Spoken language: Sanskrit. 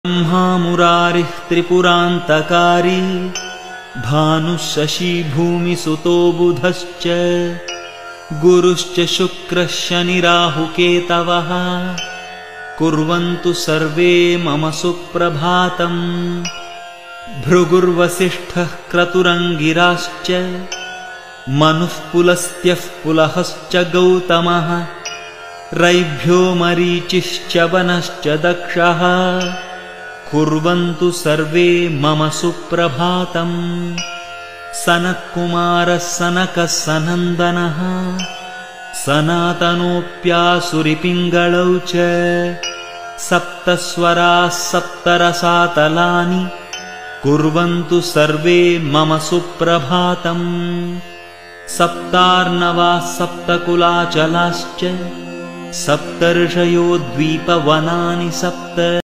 ब्रह्मा मुरारिः त्रिपुरान्तकारी भानुः शशी भूमिसुतो बुधश्च गुरुश्च शुक्रः शनिराहुकेतवः कुर्वन्तु सर्वे मम सुप्रभातम्। भृगुर्वसिष्ठः क्रतुरङ्गिराश्च मनुः पुलस्त्यः पुलहश्च गौतमः रैभ्यो मरीचिश्च वनश्च दक्षः कुर्वन्तु सर्वे मम सुप्रभातम्। सनत्कुमारः सनकः सनन्दनः सनातनोऽप्यासुरिपिङ्गलौ च सप्तस्वराः सप्तरसातलानि कुर्वन्तु सर्वे मम सुप्रभातम्। सप्तार्णवाः सप्तकुलाचलाश्च सप्तर्षयो द्वीपवनानि सप्त।